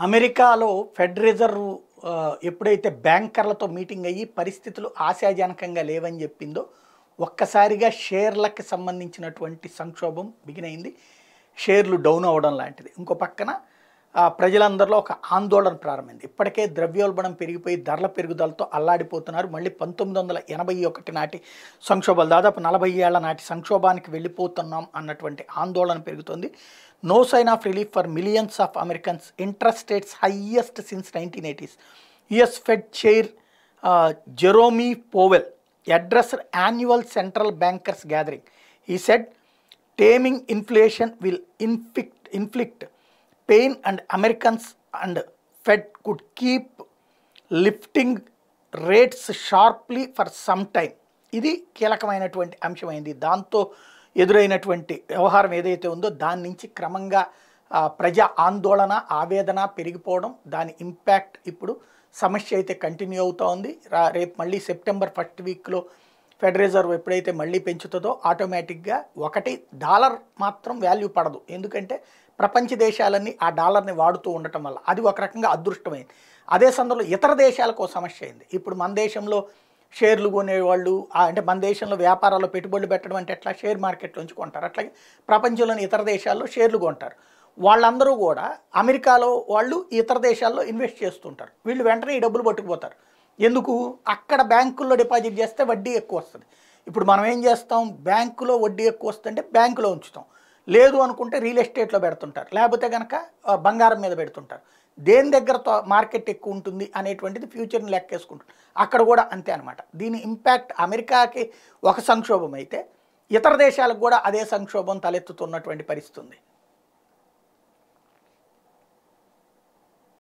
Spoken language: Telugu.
అమెరికాలో ఫెడ్ రిజర్వ్ ఎప్పుడైతే బ్యాంకర్లతో మీటింగ్ అయ్యి పరిస్థితులు ఆశాజనకంగా లేవని చెప్పిందో ఒక్కసారిగా షేర్లకు సంబంధించినటువంటి సంక్షోభం బిగినైంది. షేర్లు డౌన్ అవ్వడం లాంటిది. ఇంకో పక్కన ప్రజలందరిలో ఒక ఆందోళన ప్రారంభమైంది. ఇప్పటికే ద్రవ్యోల్బణం పెరిగిపోయి ధరల పెరుగుదలతో అల్లాడిపోతున్నారు. మళ్ళీ 1981 నాటి సంక్షోభాలు, దాదాపు 40 ఏళ్ల నాటి సంక్షోభానికి వెళ్ళిపోతున్నాం అన్నటువంటి ఆందోళన పెరుగుతుంది. No sign of relief for millions of Americans, interest rates highest since 1980s. US Fed chair Jerome Powell addressed annual central bankers gathering. He said taming inflation will inflict pain and Americans and Fed could keep lifting rates sharply for some time. ఇది కీలకమైనటువంటి అంశమైంది. దాంతో ఎదురైనటువంటి వ్యవహారం ఏదైతే ఉందో దాని నుంచి క్రమంగా ప్రజా ఆందోళన, ఆవేదన పెరిగిపోవడం, దాని ఇంపాక్ట్ ఇప్పుడు సమస్య అయితే కంటిన్యూ అవుతూ ఉంది. రేపు మళ్ళీ సెప్టెంబర్ 1st వీక్లో ఫెడ్ రిజర్వ్ ఎప్పుడైతే మళ్ళీ పెంచుతుందో ఆటోమేటిక్గా $1 మాత్రం వాల్యూ పడదు. ఎందుకంటే ప్రపంచ దేశాలన్నీ ఆ డాలర్ని వాడుతూ ఉండటం వల్ల అది ఒక రకంగా అదృష్టమైంది. అదే సందర్భంలో ఇతర దేశాలకు సమస్య అయింది. ఇప్పుడు మన దేశంలో షేర్లు కొనేవాళ్ళు, అంటే మన దేశంలో వ్యాపారాల్లో పెట్టుబడులు పెట్టడం అంటే ఎట్లా, షేర్ మార్కెట్లోంచి కొంటారు. అట్లాగే ప్రపంచంలోని ఇతర దేశాల్లో షేర్లు కొంటారు. వాళ్ళందరూ కూడా అమెరికాలో వాళ్ళు ఇతర దేశాల్లో ఇన్వెస్ట్ చేస్తుంటారు. వీళ్ళు వెంటనే ఈ డబ్బులు పట్టుకుపోతారు. ఎందుకు? అక్కడ బ్యాంకుల్లో డిపాజిట్ చేస్తే వడ్డీ ఎక్కువ వస్తుంది. ఇప్పుడు మనం ఏం చేస్తాం, బ్యాంకులో వడ్డీ ఎక్కువ వస్తుంటే బ్యాంకులో ఉంచుతాం, లేదు అనుకుంటే రియల్ ఎస్టేట్లో పెడుతుంటారు, లేకపోతే కనుక బంగారం మీద పెడుతుంటారు. దేని దగ్గర మార్కెట్ ఎక్కువ ఉంటుంది అనేటువంటిది ఫ్యూచర్ని లెక్కేసుకుంటారు. అక్కడ కూడా అంతే అనమాట. దీని ఇంపాక్ట్ అమెరికాకి ఒక సంక్షోభం అయితే ఇతర దేశాలకు కూడా అదే సంక్షోభం తలెత్తుతున్నటువంటి పరిస్థితి ఉంది.